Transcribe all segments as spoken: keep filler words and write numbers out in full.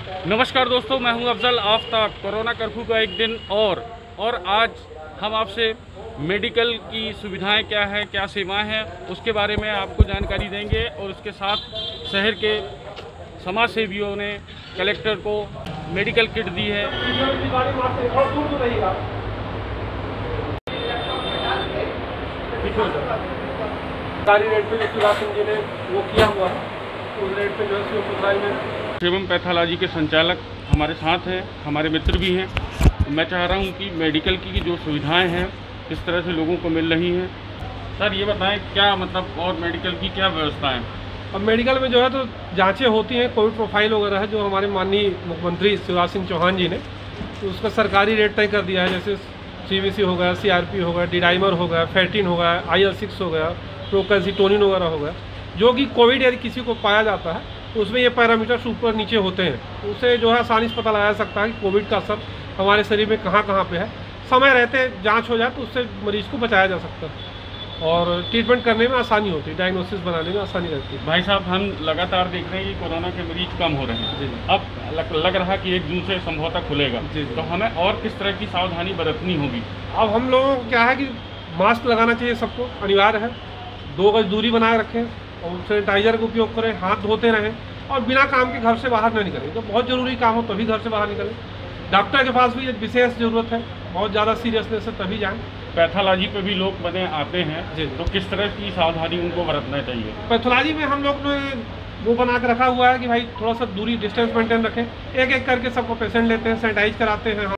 नमस्कार दोस्तों, मैं हूं अफजल आफ्ताब। कोरोना कर्फ्यू का एक दिन और और आज हम आपसे मेडिकल की सुविधाएं क्या है, क्या सेवाएं हैं, उसके बारे में आपको जानकारी देंगे। और उसके साथ शहर के समाज सेवियों ने कलेक्टर को मेडिकल किट दी है। सरकारी रेट पे शिवराज सिंह जी ने वो किया हुआ है, उस रेट पे जो है शिवपुराई में एवं पैथोलॉजी के संचालक हमारे साथ हैं, हमारे मित्र भी हैं। मैं चाह रहा हूं कि मेडिकल की जो सुविधाएं हैं किस तरह से लोगों को मिल रही हैं। सर ये बताएं क्या मतलब, और मेडिकल की क्या व्यवस्था है? अब मेडिकल में जो है तो जांचें होती हैं, कोविड प्रोफाइल वगैरह है जो हमारे माननीय मुख्यमंत्री शिवराज सिंह चौहान जी ने तो उसका सरकारी रेट तय कर दिया है। जैसे सीवीसी हो गया, सीआरपी हो गया, डिडाइमर हो गया, फैटिन हो गया, आई एल सिक्स हो गया, प्रोकैल्सिटोनिन वगैरह हो गया, जो कि कोविड यदि किसी को पाया जाता है तो उसमें ये पैरामीटर्स ऊपर नीचे होते हैं। उससे जो है आसानी से पता लगाया सकता है कि कोविड का असर हमारे शरीर में कहाँ कहाँ पे है। समय रहते जांच हो जाए तो उससे मरीज को बचाया जा सकता है और ट्रीटमेंट करने में आसानी होती है, डायग्नोसिस बनाने में आसानी रहती है। भाई साहब, हम लगातार देख रहे हैं कि कोरोना के मरीज कम हो रहे हैं। जी अब लग, लग रहा है कि एक जून से संभवतः खुलेगा। जी तो हमें और किस तरह की सावधानी बरतनी होगी? अब हम लोगों को क्या है कि मास्क लगाना चाहिए, सबको अनिवार्य है। दो गज दूरी बनाए रखें और सैनिटाइजर का उपयोग करें, हाथ धोते रहें और बिना काम के घर से बाहर न निकलें। तो बहुत ज़रूरी काम हो तभी घर से बाहर निकलें। डॉक्टर के पास भी विशेष ज़रूरत है, बहुत ज़्यादा सीरियसनेस है तभी जाएँ। पैथोलॉजी पे भी लोग बने आते हैं जी। तो किस तरह की सावधानी उनको बरतना चाहिए? पैथोलॉजी में हम लोग ने वो बना के रखा हुआ है कि भाई थोड़ा सा दूरी डिस्टेंस मेंटेन रखें। एक एक करके सबको पेशेंट लेते हैं, सैनिटाइज कराते हैं।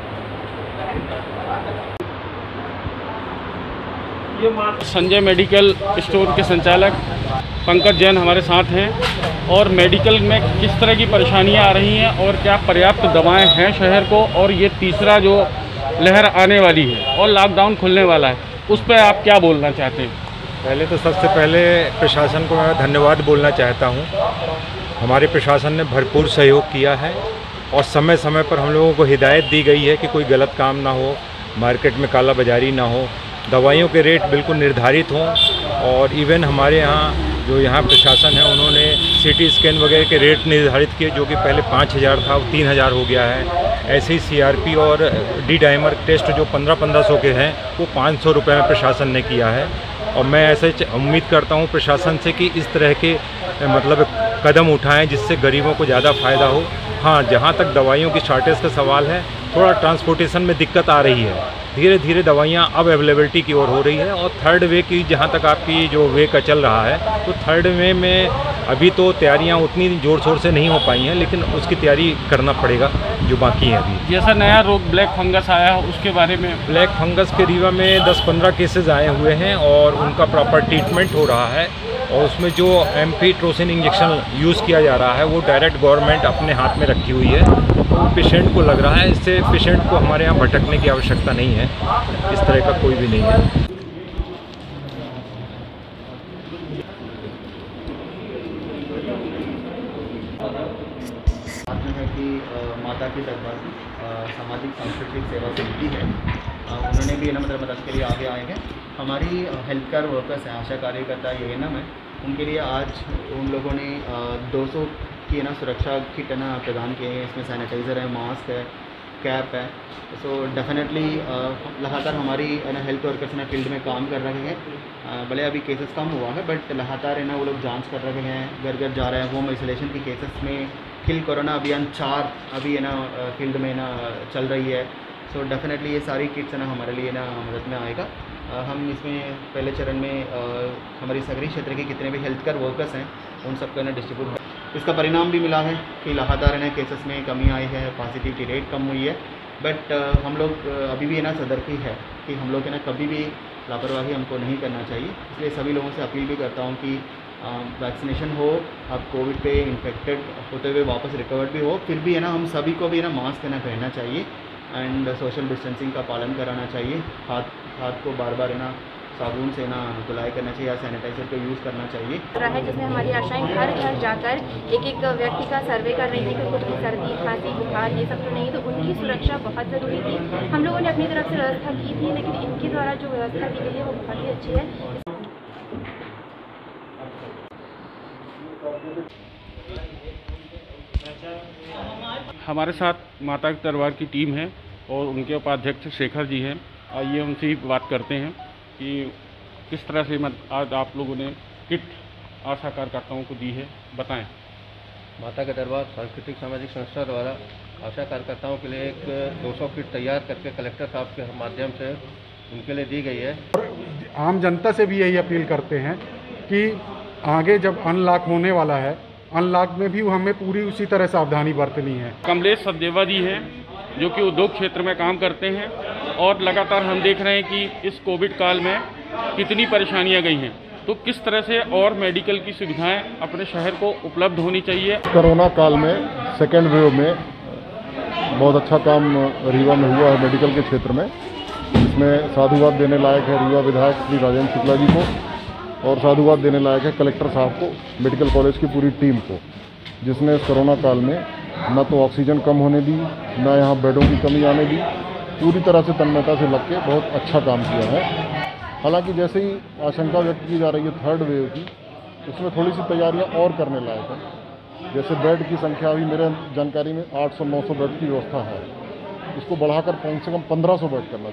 ये मास्क संजय मेडिकल स्टोर के संचालक पंकज जैन हमारे साथ हैं। और मेडिकल में किस तरह की परेशानियां आ रही हैं और क्या पर्याप्त दवाएं हैं शहर को, और ये तीसरा जो लहर आने वाली है और लॉकडाउन खुलने वाला है, उस पर आप क्या बोलना चाहते हैं? पहले तो सबसे पहले प्रशासन को मैं धन्यवाद बोलना चाहता हूं। हमारे प्रशासन ने भरपूर सहयोग किया है और समय समय पर हम लोगों को हिदायत दी गई है कि कोई गलत काम ना हो, मार्केट में काला बाजारी ना हो, दवाइयों के रेट बिल्कुल निर्धारित हों। और इवन हमारे यहाँ जो यहाँ प्रशासन है उन्होंने सीटी स्कैन वगैरह के रेट निर्धारित किए, जो कि पहले पाँच हज़ार था वो तीन हज़ार हो गया है। ऐसे ही सीआरपी और डी डाइमर टेस्ट जो पंद्रह पंद्रह सौ के हैं वो पाँच सौ रुपये में प्रशासन ने किया है। और मैं ऐसे उम्मीद करता हूँ प्रशासन से कि इस तरह के मतलब कदम उठाएं जिससे गरीबों को ज़्यादा फ़ायदा हो। हाँ, जहाँ तक दवाइयों की शॉर्टेज का सवाल है, थोड़ा ट्रांसपोर्टेशन में दिक्कत आ रही है। धीरे धीरे दवाइयाँ अब अवेलेबिलिटी की ओर हो रही है। और थर्ड वे की जहाँ तक आपकी जो वे का चल रहा है, तो थर्ड वे में अभी तो तैयारियाँ उतनी ज़ोर शोर से नहीं हो पाई हैं, लेकिन उसकी तैयारी करना पड़ेगा जो बाकी है अभी। जैसा नया रोग ब्लैक फंगस आया है उसके बारे में? ब्लैक फंगस के रीवा में दस पंद्रह केसेस आए हुए हैं और उनका प्रॉपर ट्रीटमेंट हो रहा है। और उसमें जो एम्फीट्रोसिन इंजेक्शन यूज़ किया जा रहा है वो डायरेक्ट गवर्नमेंट अपने हाथ में रखी हुई है, तो पेशेंट को लग रहा है। इससे पेशेंट को हमारे यहाँ भटकने की आवश्यकता नहीं है, इस तरह का कोई भी नहीं है। है कि माता की दरबार सामाजिक सांस्कृतिक सेवा समिति है, उन्होंने भी ना मतलब मदद के लिए आगे आए हैं। हमारी हेल्थ केयर वर्कर्स हैं, आशा कार्यकर्ता ये ना मैं उनके लिए आज उन लोगों ने दो सौ की ना सुरक्षा किट ना प्रदान किए हैं। इसमें सैनिटाइज़र है, मास्क है, कैप है। सो डेफिनेटली लगातार हमारी ना हेल्थ वर्कर्स ना फील्ड में काम कर रहे हैं। भले अभी केसेस कम हुआ है बट लगातार है ना वो लोग जांच कर रहे हैं, घर घर जा रहे हैं। होम आइसोलेशन की केसेस में किल कोरोना अभियान चार अभी है ना फील्ड में ना चल रही है। सो डेफिनेटली ये सारी किट्स ना हमारे लिए ना मदद में आएगा। हम इसमें पहले चरण में हमारी सागरी क्षेत्र के कितने भी हेल्थ केयर वर्कर्स हैं उन सबको ना डिस्ट्रीब्यूट, इसका परिणाम भी मिला है कि लगातार ना केसेस में कमी आई है, पॉजिटिविटी रेट कम हुई है। बट हम लोग अभी भी ना सतर्क है कि हम लोग ना कभी भी लापरवाही हमको नहीं करना चाहिए। इसलिए सभी लोगों से अपील भी करता हूँ कि वैक्सीनेशन हो, आप कोविड पे इन्फेक्टेड होते हुए वापस रिकवर्ड भी हो, फिर भी है ना हम सभी को भी ना मास्क है ना पहनना चाहिए एंड सोशल डिस्टेंसिंग का पालन कराना चाहिए। हाथ हाथ को बार बार है ना साबुन से ना धुलाई करना चाहिए या सैनिटाइजर का यूज़ करना चाहिए। रहा है जिसमें हमारी आशाएं घर घर जाकर एक एक व्यक्ति का सर्वे कर रही थी कि कुछ सर्दी खांसी बुखार ये सब तो नहीं, तो उनकी सुरक्षा बहुत ज़रूरी थी। हम लोगों ने अपनी तरफ से व्यवस्था की थी, लेकिन इनके द्वारा जो व्यवस्था की गई है वो बहुत ही अच्छी है। अच्छा हमारे साथ माता के दरबार की टीम है और उनके उपाध्यक्ष शेखर जी हैं। आइए उनसे ही बात करते हैं कि किस तरह से मत आज आप लोगों ने किट आशा कार्यकर्ताओं को दी है, बताएं। माता के दरबार सांस्कृतिक सामाजिक संस्था द्वारा आशा कार्यकर्ताओं के लिए एक दो सौ किट तैयार करके कलेक्टर साहब के माध्यम से उनके लिए दी गई है। आम जनता से भी यही अपील करते हैं कि आगे जब अनलॉक होने वाला है, अनलॉक में भी हमें पूरी उसी तरह सावधानी बरतनी है। कमलेश सचदेवा जी हैं जो कि उद्योग क्षेत्र में काम करते हैं और लगातार हम देख रहे हैं कि इस कोविड काल में कितनी परेशानियां गई हैं, तो किस तरह से और मेडिकल की सुविधाएं अपने शहर को उपलब्ध होनी चाहिए। कोरोना काल में सेकेंड वेव में बहुत अच्छा काम रीवा में हुआ है मेडिकल के क्षेत्र में, इसमें साधुवाद देने लायक है रीवा विधायक श्री राजेंद्र शुक्ला जी को, और साधुवाद देने लायक है कलेक्टर साहब को, मेडिकल कॉलेज की पूरी टीम को, जिसने इस कोरोना काल में न तो ऑक्सीजन कम होने दी, न यहाँ बेडों की कमी आने दी, पूरी तरह से तन्मयता से लग के बहुत अच्छा काम किया है। हालांकि जैसे ही आशंका व्यक्त की जा रही है थर्ड वेव की, उसमें थोड़ी सी तैयारियां और करने लायक है। जैसे बेड की संख्या अभी मेरे जानकारी में आठ सौ नौ सौ बेड की व्यवस्था है, इसको बढ़ाकर कम से कम पंद्रह सौ बेड करना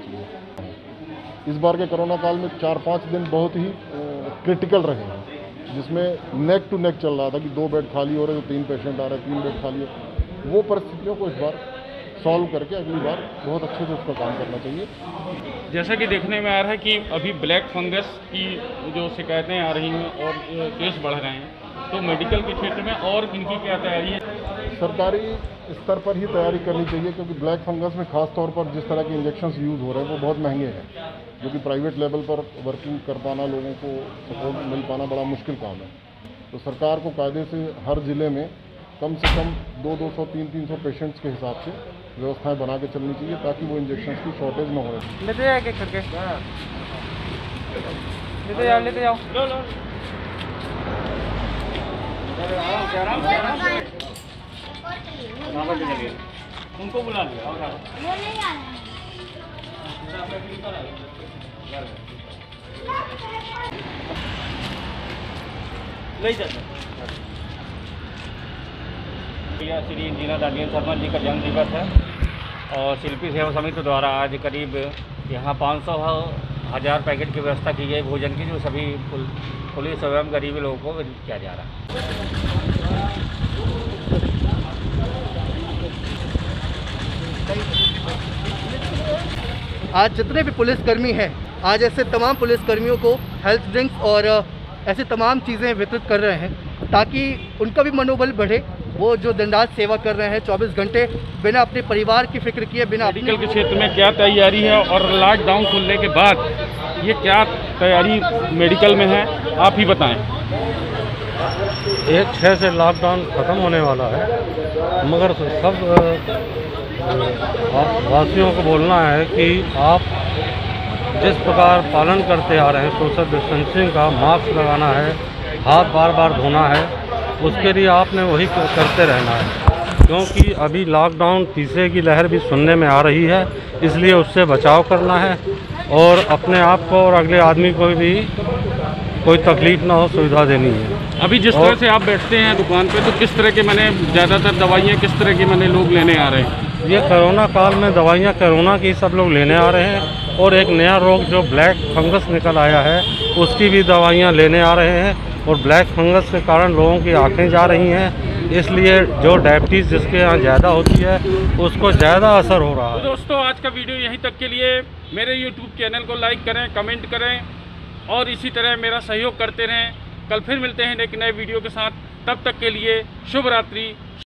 चाहिए। इस बार के कोरोना काल में चार पाँच दिन बहुत ही क्रिटिकल रहे हैं, जिसमें नेक टू नेक चल रहा था कि दो बेड खाली हो रहे तो तीन पेशेंट आ रहे, तीन बेड खाली हो। वो परिस्थितियों को इस बार सॉल्व करके अगली बार बहुत अच्छे से उसका काम करना चाहिए। जैसा कि देखने में आ रहा है कि अभी ब्लैक फंगस की जो शिकायतें आ रही हैं और केस बढ़ रहे हैं, तो मेडिकल के क्षेत्र में और इनकी क्या तैयारी है? सरकारी स्तर पर ही तैयारी करनी चाहिए, क्योंकि ब्लैक फंगस में खास तौर पर जिस तरह के इंजेक्शंस यूज़ हो रहे हैं वो बहुत महंगे हैं, जो कि प्राइवेट लेवल पर वर्किंग कर पाना, लोगों को सपोर्ट मिल पाना बड़ा मुश्किल काम है। तो सरकार को कायदे से हर ज़िले में कम से कम दो दो सौ तीन तीन सौ पेशेंट्स के हिसाब से व्यवस्थाएं बना के चलनी चाहिए, ताकि वो इंजेक्शंस की शॉर्टेज न हो। लेते जाओ एक करके, लेते जाओ लेते जाओ लो लो उनको बुला लिया ले जाते। श्री इंजीनियर राजेंद्र शर्मा जी का जन्म दिवस है और शिल्पी सेवा समिति द्वारा आज करीब यहाँ पाँच सौ हज़ार पैकेट की व्यवस्था की गई भोजन की, जो सभी पुलिस एवं गरीबी लोगों को वितरित किया जा रहा है। आज जितने भी पुलिसकर्मी हैं, आज ऐसे तमाम पुलिसकर्मियों को हेल्थ ड्रिंक्स और ऐसे तमाम चीज़ें वितरित कर रहे हैं, ताकि उनका भी मनोबल बढ़े। वो जो दिन रात सेवा कर रहे हैं चौबीस घंटे बिना अपने परिवार की फिक्र किए, बिना मेडिकल के क्षेत्र में क्या तैयारी है और लॉकडाउन खुलने के बाद ये क्या तैयारी मेडिकल में है, आप ही बताएं। एक छः से लॉकडाउन ख़त्म होने वाला है, मगर सब वासियों को बोलना है कि आप जिस प्रकार पालन करते आ रहे हैं सोशल डिस्टेंसिंग का, मास्क लगाना है, हाथ बार बार धोना है, उसके लिए आपने वही करते रहना है, क्योंकि अभी लॉकडाउन तीसरे की लहर भी सुनने में आ रही है, इसलिए उससे बचाव करना है और अपने आप को और अगले आदमी को भी कोई तकलीफ ना हो, सुविधा देनी है। अभी जिस तरह से आप बैठते हैं दुकान पे, तो किस तरह के मैंने ज़्यादातर दवाइयाँ किस तरह के मैंने लोग लेने आ रहे हैं? ये कोरोना काल में दवाइयाँ कोरोना की सब लोग लेने आ रहे हैं, और एक नया रोग जो ब्लैक फंगस निकल आया है उसकी भी दवाइयाँ लेने आ रहे हैं, और ब्लैक फंगस के कारण लोगों की आँखें जा रही हैं, इसलिए जो डायबिटीज़ जिसके यहाँ ज़्यादा होती है उसको ज़्यादा असर हो रहा है। तो दोस्तों आज का वीडियो यहीं तक के लिए। मेरे यूट्यूब चैनल को लाइक करें, कमेंट करें और इसी तरह मेरा सहयोग करते रहें। कल फिर मिलते हैं एक नए वीडियो के साथ, तब तक के लिए शुभ रात्रि।